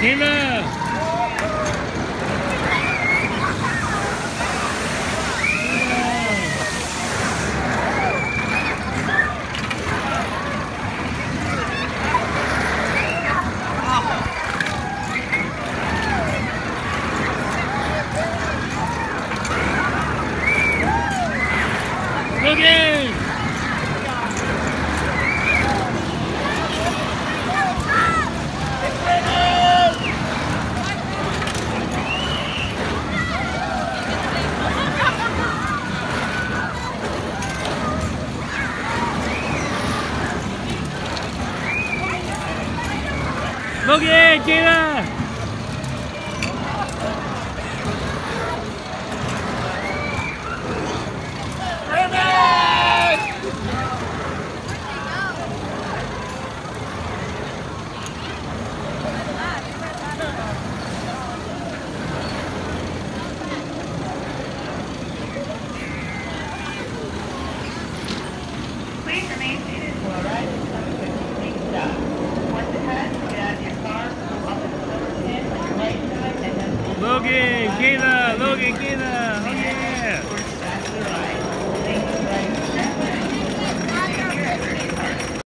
Kayla! Logan! Logan, Kayla! Please remain seated for a ride to some of the unique stuff. Once ahead, get out of your car, open the silver tin on your right side, and then... Logan, Kayla, Logan, Kayla.